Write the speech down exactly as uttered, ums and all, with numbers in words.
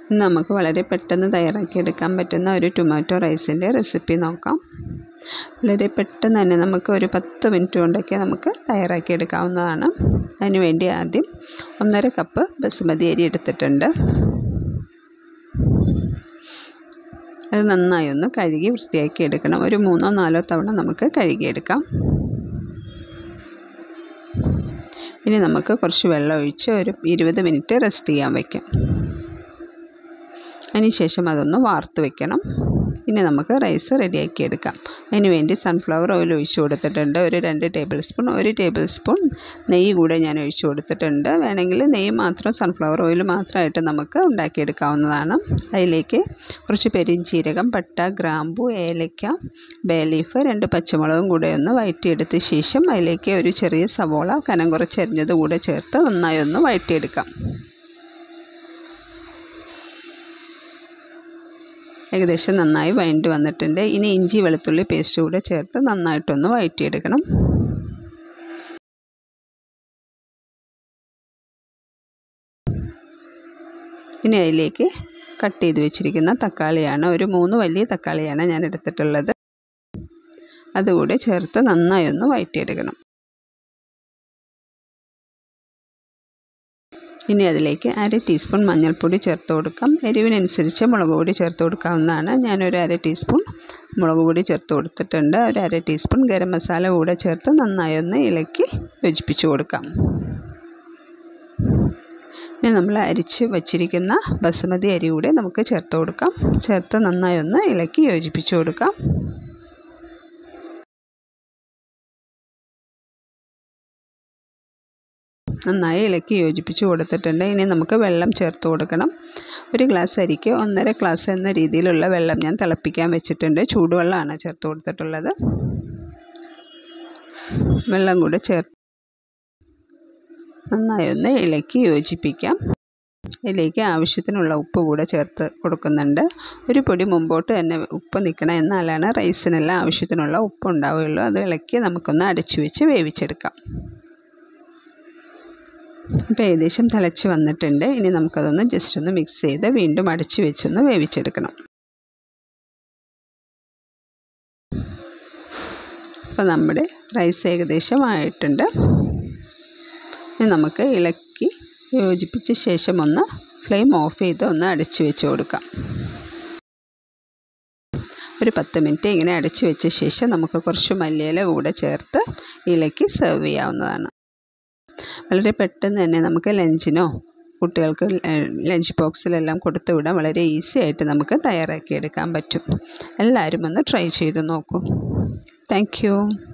ഇന്ന് നമുക്ക് വളരെ പെട്ടെന്ന് തയ്യാറാക്കിയെടുക്കാൻ പറ്റുന്ന ഒരു ടൊമാറ്റോ റൈസിൻ്റെ റെസിപ്പി നോക്കാം. വളരെ പെട്ടെന്ന് തന്നെ നമുക്ക് ഒരു പത്ത് മിനിറ്റ് കൊണ്ടൊക്കെ നമുക്ക് തയ്യാറാക്കിയെടുക്കാവുന്നതാണ്. അതിനുവേണ്ടി ആദ്യം ഒന്നര കപ്പ് ബസുമതി അരി എടുത്തിട്ടുണ്ട്. അത് നന്നായി ഒന്ന് കഴുകി വൃത്തിയാക്കി എടുക്കണം. ഒരു മൂന്നോ നാലോ തവണ നമുക്ക് കഴുകിയെടുക്കാം. ഇനി നമുക്ക് കുറച്ച് വെള്ളം ഒഴിച്ച് ഒരു ഇരുപത് മിനിറ്റ് റെസ്റ്റ് ചെയ്യാൻ വയ്ക്കാം. അതിനുശേഷം അതൊന്ന് വാർത്ത് വെക്കണം. ഇനി നമുക്ക് റൈസ് റെഡിയാക്കി എടുക്കാം. അതിന് വേണ്ടി സൺഫ്ലവർ ഓയിൽ ഒഴിച്ച് കൊടുത്തിട്ടുണ്ട്. ഒരു രണ്ട് ടേബിൾ സ്പൂൺ ഒരു ടേബിൾ സ്പൂൺ നെയ്യ് കൂടെ ഞാൻ ഒഴിച്ച് കൊടുത്തിട്ടുണ്ട്. വേണമെങ്കിൽ നെയ്യ് മാത്രം സൺഫ്ലവർ ഓയിൽ മാത്രമായിട്ട് നമുക്ക് ഉണ്ടാക്കിയെടുക്കാവുന്നതാണ്. അതിലേക്ക് കുറച്ച് പെരിഞ്ചീരകം, പട്ട, ഗ്രാമ്പു, ഏലക്ക, ബേ ലീഫ്, രണ്ട് പച്ചമുളകും കൂടെ ഒന്ന് വഴറ്റിയെടുത്ത ശേഷം അതിലേക്ക് ഒരു ചെറിയ സവോള കനം കുറച്ചരിഞ്ഞത് കൂടെ ചേർത്ത് നന്നായി ഒന്ന് വഴറ്റിയെടുക്കാം. ഏകദേശം നന്നായി വഴണ്ട് വന്നിട്ടുണ്ട്. ഇനി ഇഞ്ചി വെളുത്തുള്ളി പേസ്റ്റ് കൂടെ ചേർത്ത് നന്നായിട്ടൊന്ന് വഴറ്റിയെടുക്കണം. ഇനി അതിലേക്ക് കട്ട് ചെയ്ത് വെച്ചിരിക്കുന്ന തക്കാളിയാണ്, ഒരു മൂന്ന് വലിയ തക്കാളിയാണ് ഞാൻ എടുത്തിട്ടുള്ളത്. അതുകൂടെ ചേർത്ത് നന്നായി ഒന്ന് വഴറ്റിയെടുക്കണം. ഇനി അതിലേക്ക് അര ടീസ്പൂൺ മഞ്ഞൾപ്പൊടി ചേർത്ത് കൊടുക്കാം. എരിവിനനുസരിച്ച് മുളക് പൊടി ചേർത്ത് കൊടുക്കാവുന്നതാണ്. ഞാനൊരു അര ടീസ്പൂൺ മുളക് പൊടി ചേർത്ത് കൊടുത്തിട്ടുണ്ട്. ഒരു അര ടീസ്പൂൺ ഗരം മസാല കൂടെ ചേർത്ത് നന്നായി ഒന്ന് ഇളക്കി യോജിപ്പിച്ച് കൊടുക്കാം. ഇനി നമ്മൾ അരിച്ച് വച്ചിരിക്കുന്ന ബസുമതി അരി കൂടെ നമുക്ക് ചേർത്ത് കൊടുക്കാം. ചേർത്ത് നന്നായി ഒന്ന് ഇളക്കി യോജിപ്പിച്ച് കൊടുക്കാം. നന്നായി ഇളക്കി യോജിപ്പിച്ച് കൊടുത്തിട്ടുണ്ട്. ഇനി നമുക്ക് വെള്ളം ചേർത്ത് കൊടുക്കണം. ഒരു ഗ്ലാസ് അരിക്ക് ഒന്നര ഗ്ലാസ് എന്ന രീതിയിലുള്ള വെള്ളം ഞാൻ തിളപ്പിക്കാൻ വെച്ചിട്ടുണ്ട്. ചൂടുവെള്ളമാണ് ചേർത്ത് കൊടുത്തിട്ടുള്ളത്. വെള്ളം കൂടെ ചേർത്ത് നന്നായി ഒന്ന് ഇളക്കി യോജിപ്പിക്കാം. ഇതിലേക്ക് ആവശ്യത്തിനുള്ള ഉപ്പ് കൂടെ ചേർത്ത് കൊടുക്കുന്നുണ്ട്. ഒരു പൊടി മുമ്പോട്ട് തന്നെ ഉപ്പ് നിൽക്കണം, എന്നാലാണ് റൈസിനെല്ലാം ആവശ്യത്തിനുള്ള ഉപ്പ് ഉണ്ടാവുകയുള്ളൂ. അത് ഇളക്കി നമുക്കൊന്ന് അടച്ചു വെച്ച് വേവിച്ചെടുക്കാം. ഇപ്പോൾ ഏകദേശം തിളച്ച് വന്നിട്ടുണ്ട്. ഇനി നമുക്കതൊന്ന് ജസ്റ്റ് ഒന്ന് മിക്സ് ചെയ്ത് വീണ്ടും അടച്ച് വെച്ചൊന്ന് വേവിച്ചെടുക്കണം. അപ്പോൾ നമ്മുടെ റൈസ് ഏകദേശം ആയിട്ടുണ്ട്. ഇനി നമുക്ക് ഇളക്കി യോജിപ്പിച്ച ശേഷം ഒന്ന് ഫ്ലെയിം ഓഫ് ചെയ്ത് ഒന്ന് അടച്ച് വെച്ച് കൊടുക്കാം. ഒരു പത്ത് മിനിറ്റ് ഇങ്ങനെ അടച്ച് വെച്ച ശേഷം നമുക്ക് കുറച്ച് മല്ലിയില കൂടെ ചേർത്ത് ഇളക്കി സെർവ് ചെയ്യാവുന്നതാണ്. വളരെ പെട്ടെന്ന് തന്നെ നമുക്ക് ലഞ്ചിനോ കുട്ടികൾക്ക് ലഞ്ച് ബോക്സിലെല്ലാം കൊടുത്തു വിടാൻ വളരെ ഈസി ആയിട്ട് നമുക്ക് തയ്യാറാക്കിയെടുക്കാൻ പറ്റും. എല്ലാവരും ഒന്ന് ട്രൈ ചെയ്ത് നോക്കൂ. Thank U.